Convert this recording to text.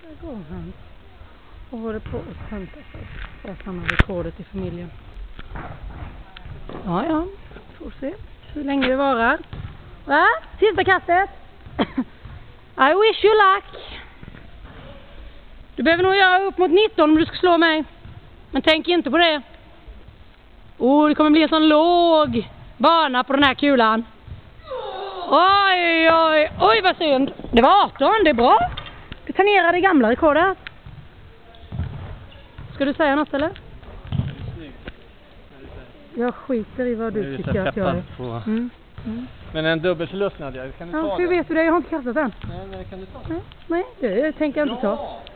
Där går han. Och håller på att hämta sig. För att han har rekordet i familjen. Ja. Får se hur länge det varar. Va? Sista kastet. I wish you luck. Du behöver nog göra upp mot 19 om du ska slå mig. Men tänk inte på det. Det kommer bli en sån låg bana på den här kulan. Oj vad synd. Det var 18, det är bra. Du tangerar det gamla rekordet. Ska du säga något eller? Jag skiter i vad du tycker att jag är. Men en dubbelförlust, Nadja, kan du ta hur det? vet du det? Jag har inte kastat den. Nej, kan du ta det? Nej, det tänker jag inte ta.